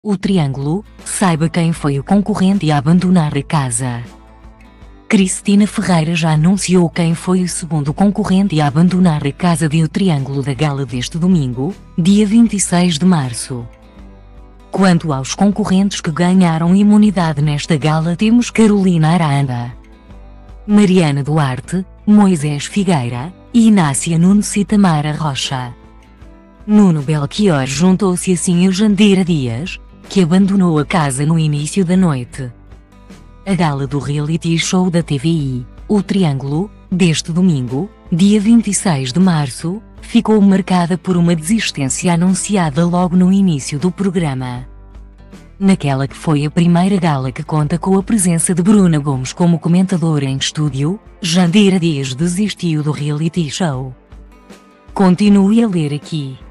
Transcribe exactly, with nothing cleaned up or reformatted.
O Triângulo, saiba quem foi o concorrente a abandonar a casa. Cristina Ferreira já anunciou quem foi o segundo concorrente a abandonar a casa de O Triângulo da gala deste domingo, dia vinte e seis de março. Quanto aos concorrentes que ganharam imunidade nesta gala, temos Carolina Aranda, Mariana Duarte, Moisés Figueira, Inácia Nunes e Tamara Rocha. Nuno Belchior juntou-se assim a Jandira Dias, que abandonou a casa no início da noite. A gala do reality show da T V I, O Triângulo, deste domingo, dia vinte e seis de março, ficou marcada por uma desistência anunciada logo no início do programa. Naquela que foi a primeira gala que conta com a presença de Bruna Gomes como comentadora em estúdio, Jandira Dias desistiu do reality show. Continue a ler aqui.